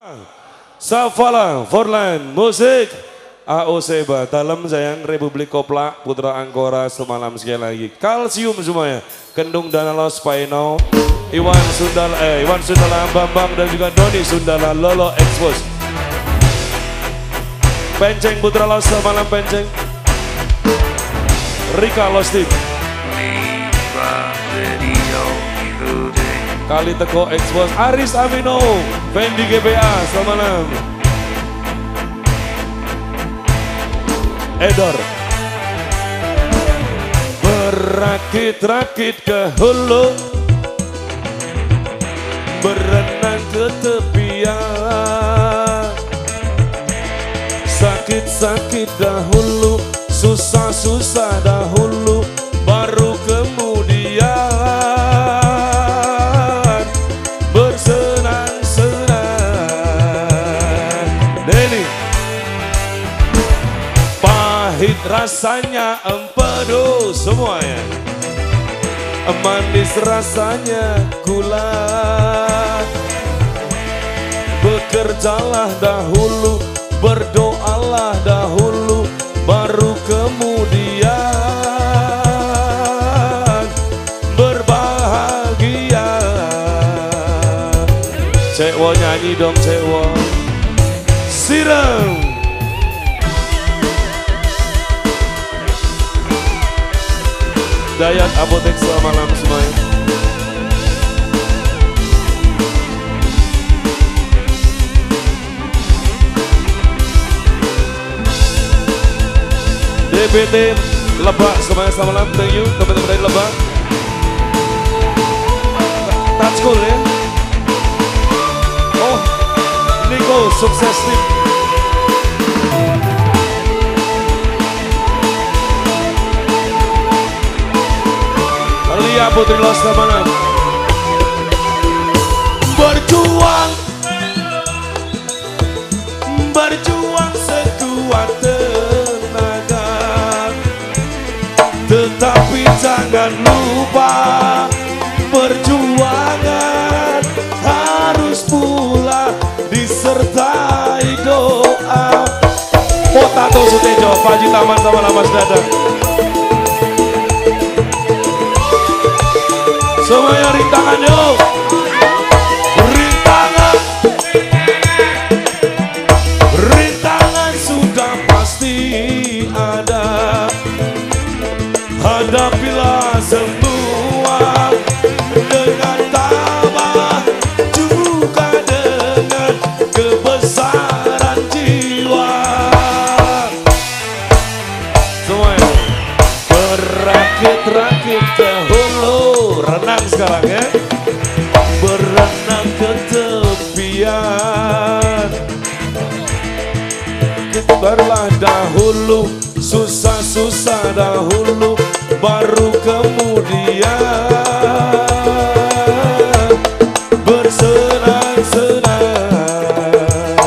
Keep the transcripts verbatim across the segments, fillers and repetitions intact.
Safala Forland Musik A O Seba dalam sayang Republik Kopla Putra Angkora semalam sekali lagi kalsium semuanya Kendung Danalos Paino Iwan Sundala eh Iwan Sundala Bambang dan juga Doni Sundala Lolo Expos Penceng Putra Los semalam Penceng Rika Lostim Kali Teko Expos Aris Amino Fendi G B A selamat malam Edor berakit-rakit ke hulu berenang ke tepian sakit-sakit dahulu susah-susah dahulu baru kemudian bersenang-senang. Denny pahit rasanya empedu semuanya manis rasanya gula bekerjalah dahulu berdoalah dahulu baru kemudian berbahagia. Cekwo nyanyi dong Cekwo Sirem Dayat Apotek selamat malam semuanya. D B T Lebak semuanya selamat malam. Thank you teman-teman dari Lebak. Touch cool ya. Oh Niko sukses tim. Lia Putri Los selamat malam. Berjuang Berjuang sekuat tenaga tetapi jangan lupa perjuangan harus pula disertai doa. Potato Sutejo Paji Taman sama Mas Dadang semuanya rintangan yuk. Rintangan Rintangan sudah pasti ada. Hadapilah semua dengan tabah juga dengan kebesaran jiwa. Semuanya berakit-rakit dahulu renang sekarang ya berenang ke tepian kebarlah dahulu susah-susah dahulu baru kemudian bersenang-senang.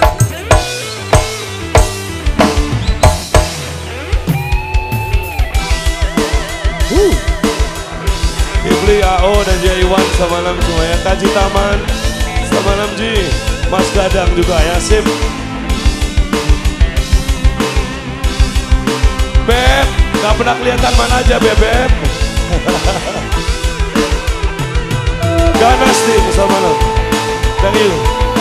uh. Ibli A O dan Jaya Iwan selamat malam semuanya. Taji Taman selamat malam Ji. Mas Dadang juga ya sip. Beb gak pernah kelihatan mana aja Beb. Ganas tim selamat malam. Thank you.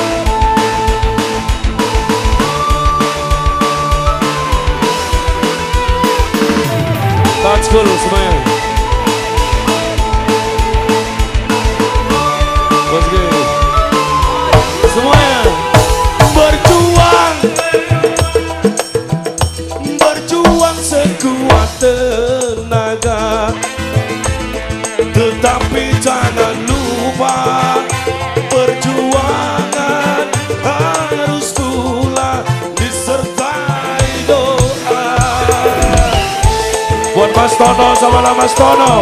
Touch cool semuanya. Semuanya berjuang Berjuang sekuat tenaga tetapi jangan lupa perjuangan harus pula disertai doa. Buat Mas Tono sama Mas Tono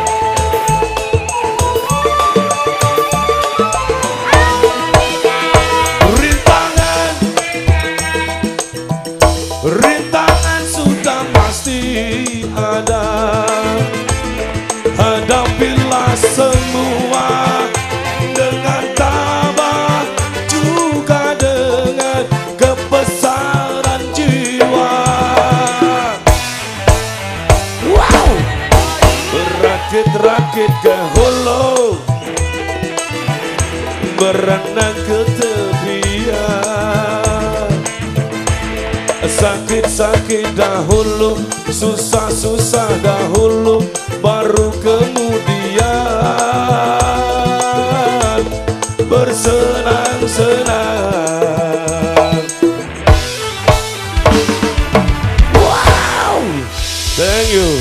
rintangan sudah pasti ada. Hadapilah semua dengan tabah juga menang ketepian. Sakit-sakit dahulu, susah-susah dahulu, baru kemudian bersenang-senang. Wow, thank you.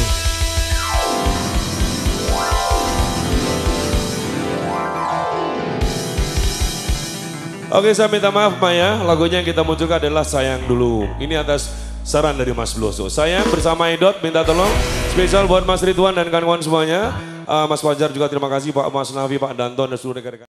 Oke, saya minta maaf Maya, lagunya yang kita munculkan adalah Sayang Dulu. Ini atas saran dari Mas Bloso. Sayang bersama Edot minta tolong spesial buat Mas Ridwan dan kawan-kawan semuanya. Uh, Mas Fajar juga terima kasih, Pak Mas Nafi, Pak Danton dan seluruh rekan-rekan.